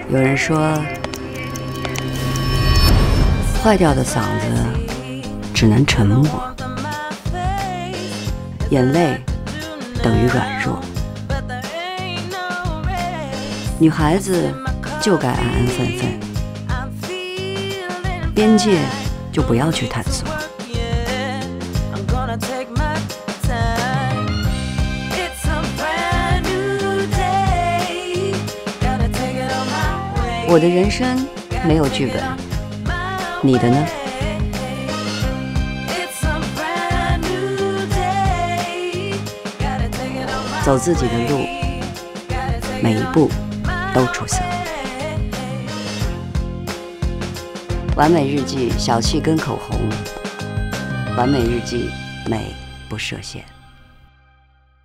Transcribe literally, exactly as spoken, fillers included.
有人说，坏掉的嗓子只能沉默，眼泪等于软弱。女孩子就该安安分分，边界就不要去探索。我的人生没有剧本，你的呢？走自己的路，每一步都出色。完美日记，小气跟口红。完美日记，美不设限。